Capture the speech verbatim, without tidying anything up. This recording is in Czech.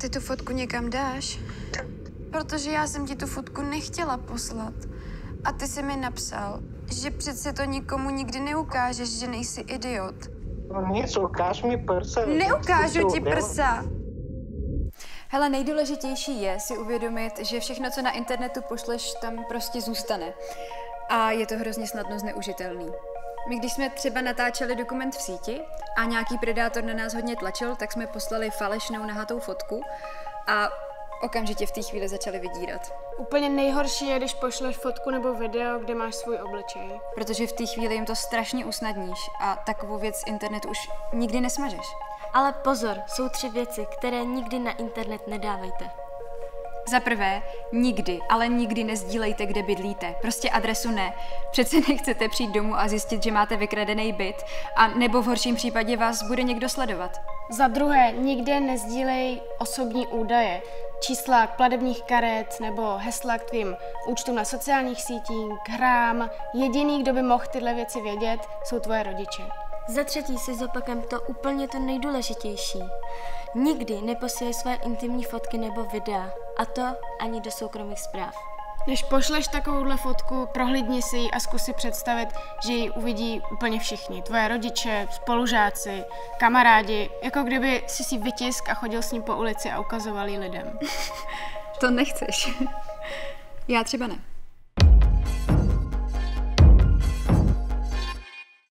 ty tu fotku někam dáš? Protože já jsem ti tu fotku nechtěla poslat. A ty jsi mi napsal, že přece to nikomu nikdy neukážeš, že nejsi idiot. No nic, ukáž mi prsa. Neukážu ti prsa. Hele, nejdůležitější je si uvědomit, že všechno, co na internetu pošleš, tam prostě zůstane. A je to hrozně snadno zneužitelný. My když jsme třeba natáčeli dokument v síti a nějaký predátor na nás hodně tlačil, tak jsme poslali falešnou nahatou fotku a okamžitě v té chvíli začali vydírat. Úplně nejhorší je, když pošleš fotku nebo video, kde máš svůj obličej. Protože v té chvíli jim to strašně usnadníš a takovou věc z internetu už nikdy nesmažeš. Ale pozor, jsou tři věci, které nikdy na internet nedávejte. Za prvé, nikdy, ale nikdy nezdílejte, kde bydlíte. Prostě adresu ne. Přece nechcete přijít domů a zjistit, že máte vykradený byt, a nebo v horším případě vás bude někdo sledovat. Za druhé, nikde nezdílej osobní údaje. Čísla k platebních karet nebo hesla k tvým účtům na sociálních sítích, k hrám. Jediný, kdo by mohl tyhle věci vědět, jsou tvoje rodiče. Za třetí si zopakujem to úplně to nejdůležitější. Nikdy neposílej své intimní fotky nebo videa, a to ani do soukromých zpráv. Než pošleš takovouhle fotku, prohlídni si ji a zkus si představit, že ji uvidí úplně všichni. Tvoje rodiče, spolužáci, kamarádi, jako kdyby si si vytisk a chodil s ním po ulici a ukazoval ji lidem. To nechceš. Já třeba ne.